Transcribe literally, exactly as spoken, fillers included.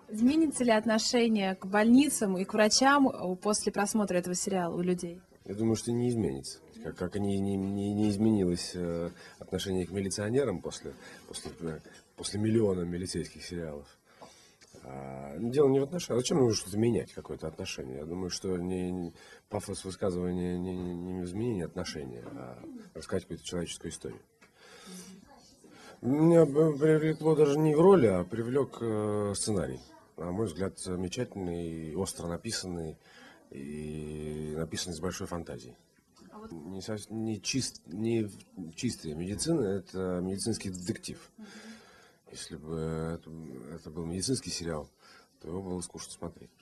Изменится ли отношение к больницам и к врачам после просмотра этого сериала у людей? Я думаю, что не изменится. Как, как они, не, не, не изменилось э, отношение к милиционерам после, после, после миллиона милицейских сериалов. А, дело не в отношении. Зачем нужно что-то менять, какое-то отношение? Я думаю, что не, не, пафос высказывания не, не, не в изменении отношения, а рассказать какую-то человеческую историю. Меня привлекло даже не в роли, а привлек э, сценарий. На мой взгляд, замечательный, остро написанный и написанный с большой фантазией. Не, совсем, не, чист, не чистая медицина, это медицинский детектив. Если бы это, это был медицинский сериал, то его было скучно смотреть.